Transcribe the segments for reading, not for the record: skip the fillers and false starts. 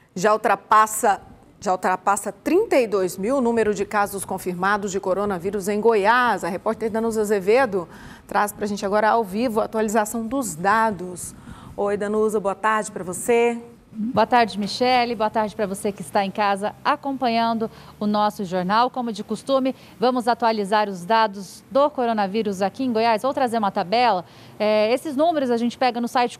Já ultrapassa 32 mil o número de casos confirmados de coronavírus em Goiás. A repórter Danusa Azevedo traz para a gente agora ao vivo a atualização dos dados. Oi, Danusa, boa tarde para você. Boa tarde, Michele. Boa tarde para você que está em casa acompanhando o nosso jornal. Como de costume, vamos atualizar os dados do coronavírus aqui em Goiás. Vou trazer uma tabela. Esses números a gente pega no site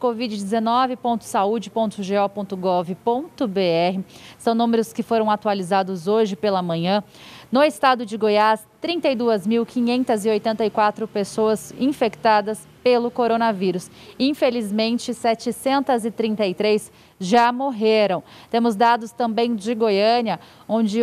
covid19.saude.go.gov.br. São números que foram atualizados hoje pela manhã. No estado de Goiás, 32.584 pessoas infectadas pelo coronavírus. Infelizmente, 733 já morreram. Temos dados também de Goiânia, onde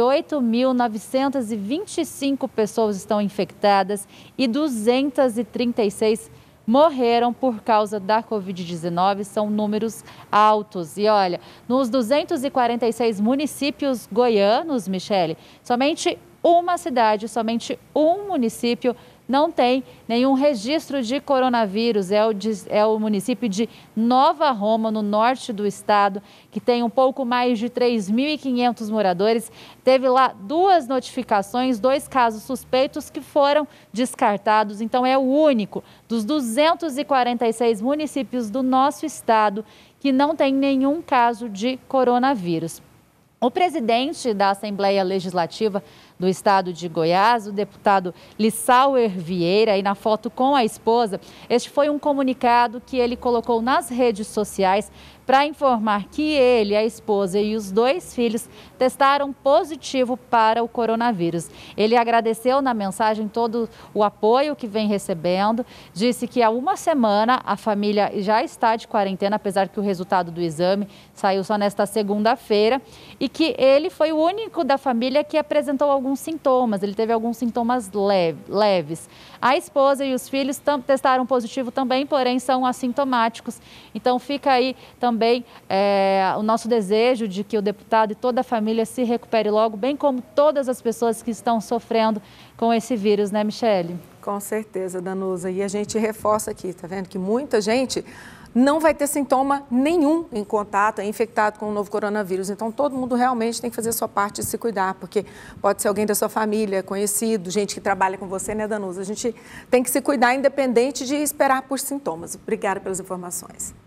8.925 pessoas estão infectadas e 236 morreram por causa da Covid-19, são números altos. E olha, nos 246 municípios goianos, Michele, somente uma cidade, somente um município não tem nenhum registro de coronavírus. É o município de Nova Roma, no norte do estado, que tem um pouco mais de 3.500 moradores. Teve lá 2 notificações, 2 casos suspeitos que foram descartados. Então, é o único dos 246 municípios do nosso estado que não tem nenhum caso de coronavírus. O presidente da Assembleia Legislativa do estado de Goiás, o deputado Lissauer Vieira, aí na foto com a esposa, este foi um comunicado que ele colocou nas redes sociais para informar que ele, a esposa e os 2 filhos testaram positivo para o coronavírus. Ele agradeceu na mensagem todo o apoio que vem recebendo, disse que há uma semana a família já está de quarentena, apesar que o resultado do exame saiu só nesta segunda-feira, e que ele foi o único da família que apresentou alguns sintomas, ele teve alguns sintomas leves. A esposa e os filhos testaram positivo também, porém são assintomáticos. Então fica aí também o nosso desejo de que o deputado e toda a família se recupere logo, bem como todas as pessoas que estão sofrendo com esse vírus, né, Michele? Com certeza, Danusa. E a gente reforça aqui, tá vendo que muita gente não vai ter sintoma nenhum em contato, é infectado com o novo coronavírus. Então, todo mundo realmente tem que fazer a sua parte e se cuidar, porque pode ser alguém da sua família, conhecido, gente que trabalha com você, né, Danusa? A gente tem que se cuidar independente de esperar por sintomas. Obrigada pelas informações.